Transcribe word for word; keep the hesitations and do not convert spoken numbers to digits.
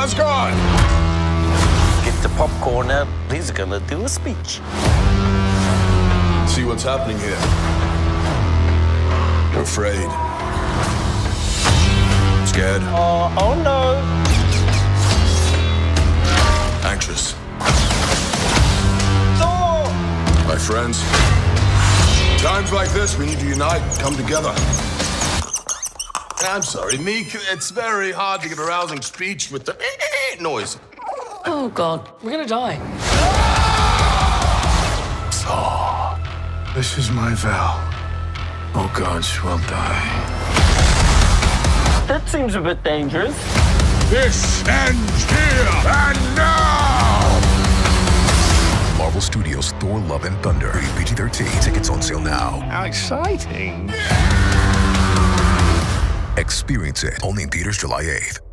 Asgard! Get the popcorn out. He's gonna do a speech. See what's happening here. You're afraid. Scared. Oh, oh no. Anxious. Thor! My friends, times like this, we need to unite, come together. I'm sorry, Meek. It's very hard to give a rousing speech with the noise. Oh, God. We're gonna die. Thor, this is my vow. All gods will die. That seems a bit dangerous. This ends here and now! Marvel Studios' Thor: Love and Thunder. P G thirteen. Tickets on sale now. How exciting. Experience it only in theaters July eighth.